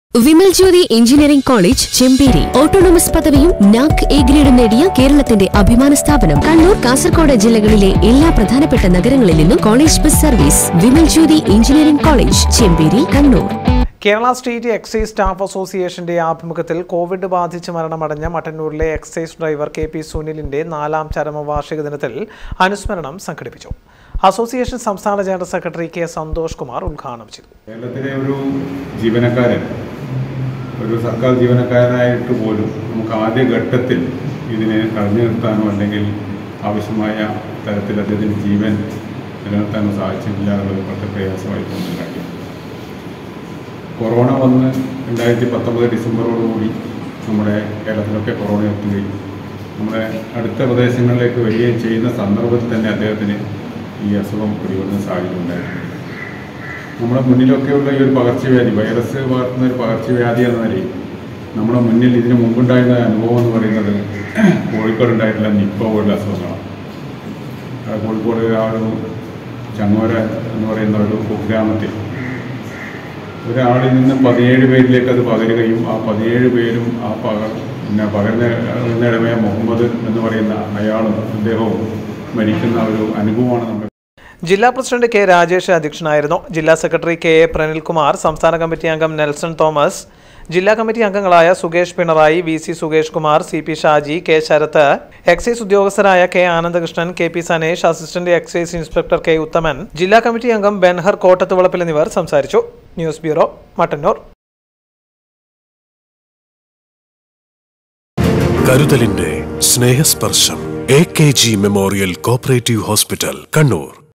Vimal Jyothi engineering college Chemperi autonomous പദവിയും NAAC A ഗ്രേഡും നേടിയ കേരളത്തിന്റെ അഭിമാന സ്ഥാപനം. കണ്ണൂർ, കാസർഗോഡ് ജില്ലകളിലെ എല്ലാ പ്രധാനപ്പെട്ട നഗരങ്ങളിൽ നിന്നും college bus service. Vimal Jyothi engineering college Chemperi, Kannur. Kerala state excise staff അസോസിയേഷന്റെ ആഭിമുഖ്യത്തിൽ കോവിഡ് ബാധിച്ച് മരണമടഞ്ഞ മട്ടന്നൂരിലെ എക്സൈസ് ഡ്രൈവർ KP സുനിലിന്റെ 4ാം ചരമവാർഷിക ദിനത്തിൽ അനുസ്മരണം സംഘടിപ്പിച്ചു. അസോസിയേഷൻ സംസ്ഥാന general secretary K. Santhosh Kumar ഉദ്ഘാടനം ചെയ്തു. കേരളത്തിലെ ഒരു ജീവനക്കാരൻ, ഒരു സർക്കാർ ജീവനക്കാരനായിട്ട് പോലും നമുക്ക് ആദ്യ ഘട്ടത്തിൽ ഇതിനെ തടഞ്ഞു നിർത്താനോ അല്ലെങ്കിൽ ആവശ്യമായ തരത്തിൽ അദ്ദേഹത്തിൻ്റെ ജീവൻ നിലനിർത്താനോ സാധിച്ചിട്ടില്ല എന്നുള്ളത് വളരെ പ്രയാസമായിട്ടുണ്ട് കാര്യം. കൊറോണ വന്ന് 2019 ഡിസംബറോടുകൂടി നമ്മുടെ കേരളത്തിലൊക്കെ കൊറോണ എത്തുകയും നമ്മുടെ അടുത്ത പ്രദേശങ്ങളിലേക്ക് വരികയും ചെയ്യുന്ന സന്ദർഭത്തിൽ തന്നെ അദ്ദേഹത്തിന് ഈ അസുഖം പിടിപെടുന്ന സാഹചര്യം ഉണ്ടായിരുന്നു. നമ്മുടെ മുന്നിലൊക്കെയുള്ള ഈ ഒരു പകർച്ചവ്യാധി, വൈറസ് പകർത്തുന്ന ഒരു പകർച്ചവ്യാധി എന്ന നിലയിൽ നമ്മുടെ മുന്നിൽ ഇതിനു മുമ്പുണ്ടായിരുന്ന അനുഭവം എന്ന് പറയുന്നത് കോഴിക്കോട് ഉണ്ടായിട്ടുള്ള നിപ്പ പോലുള്ള അസുഖങ്ങളാണ്. കോഴിക്കോട് ആ ഒരു ചങ്ങോര എന്ന് പറയുന്ന ഒരു കുഗ്രാമത്തിൽ ഒരാളിൽ നിന്ന് 17 പേരിലേക്ക് അത് പകരുകയും ആ 17 പേരും ആ പകരുന്നയിടമേ മുഹമ്മദ് എന്ന് പറയുന്ന അയാളും അദ്ദേഹവും മരിക്കുന്ന ഒരു അനുഭവമാണ് നമ്മൾ. ജില്ലാ പ്രസിഡന്റ് K. രാജേഷ് അധ്യക്ഷനായിരുന്നു. ജില്ലാ സെക്രട്ടറി KA പ്രനിൽകുമാർ, സംസ്ഥാന കമ്മിറ്റി അംഗം നെൽസൺ തോമസ്, ജില്ലാ കമ്മിറ്റി അംഗങ്ങളായ Sukesh Pinarayi, VC Sukesh Kumar, CP Shaji, K. Sarath, excise ഉദ്യോഗസ്ഥരായ K. Anandakrishnan, KP Sanesh, assistant excise inspector K. Uthaman, ജില്ലാ കമ്മിറ്റി അംഗം ബെൻഹർ കോട്ടത്തുവളപ്പിൽ എന്നിവർ സംസാരിച്ചു. News bureau, Mattannur. കരുതലിന്റെ സ്നേഹസ്പർശം AKG memorial cooperative hospital, Kannur.